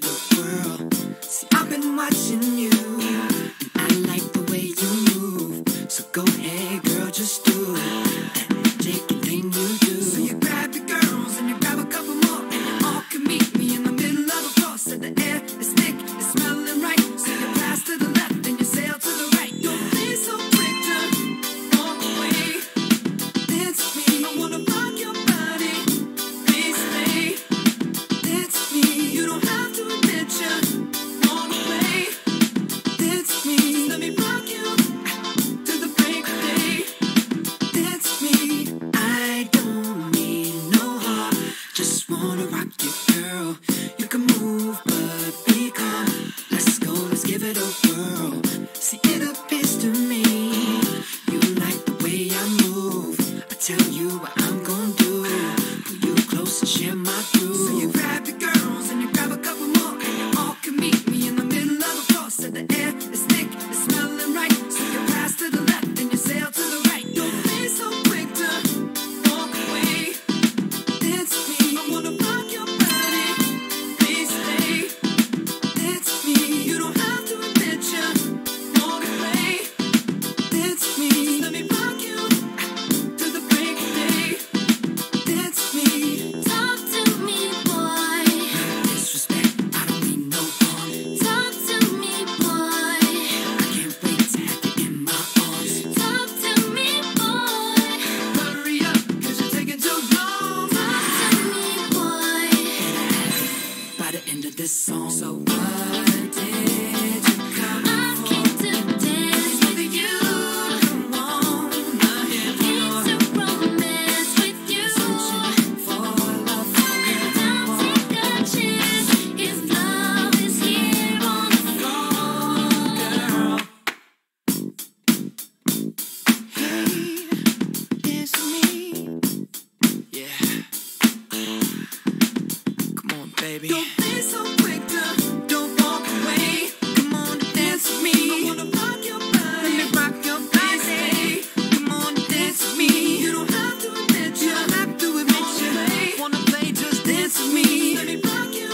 it a whirl. See, I've been watching you, and I like the way you move. So go ahead, girl, just do that magic thing you do. So you grab your girls and you grab a couple more, and you all can meet me in the middle of the floor. So the air is thick, it's smelling right. So you pass to the left and you sail to the right. Don't be so quick to walk away. Dance with me, I wanna rock your body. Please stay. Dance with me, you don't have to admit you wanna play. Dance with me, let me rock you to the break of day. Dance with me, I don't need no heart, just wanna rock you, girl. You can move, but be calm. Let's go, let's give it a whirl. See, it appears to me you like the way I move. I tell you what I'm gonna do. Pull you close and share my groove. So you grab your girls and you grab a couple more, and you all can meet me in the middle of the floor. So the air is thick, it's smelling right. So you pass to the left and you sail to the right. Don't be so quick to walk away. Dance with me, I wanna rock your body. Please stay. Dance with me, you don't have to admit you wanna play. Dance with me, let me rock you to the break of day. Dance with me. Talk to me, boy. Disrespect, I don't mean no harm. Talk to me, boy. I can't wait to have you in my arms. Talk to me, boy. Hurry up, cause you're taking too long. Talk to me, boy. By the end of this song, so what did you come I for? came to dance with you. Come on, I hear Came to romance with you. for love. Now take a chance if love is here on the floor. Girl, hey, dance with me. Yeah, come on, baby. Don't be so quick to don't walk away. Come on and dance with me. I wanna rock your body. Let me rock your body. Come on and dance with me. You don't have to admit you. Wanna play, just dance with me. Let me rock you.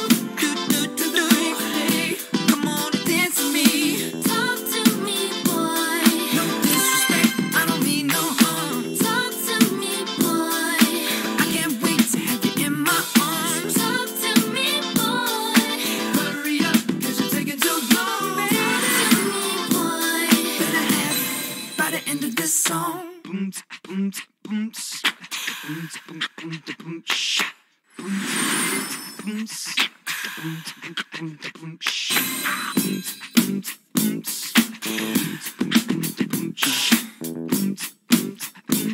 Come on and dance with me. Talk to me, boy. No disrespect, I don't mean no harm. Talk to me, boy. I can't wait to have you in my arms. Talk to me, boy. Hurry up, cause you're taking too long. Talk to me, boy. Better have it by the end of this song. Boom, boom, boom, boom, boom, boom, boom, shh. Boom, boom, boom, boom, boom, boom, shh. Boom, boom, boom, boom, boom, boom, shh. Boom, boom, boom,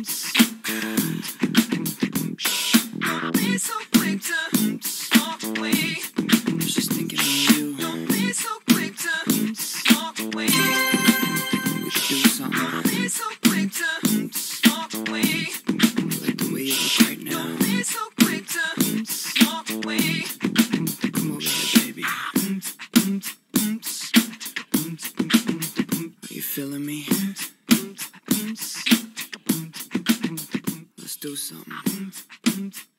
boom, shh. Don't be so quick to walk away. I was just thinking of you. Don't be so quick to walk away. We should do something. Don't be so quick to walk away. Like the way you look right now. Don't be so quick to walk away. Come over here, baby. Are you feeling me? Let's do something.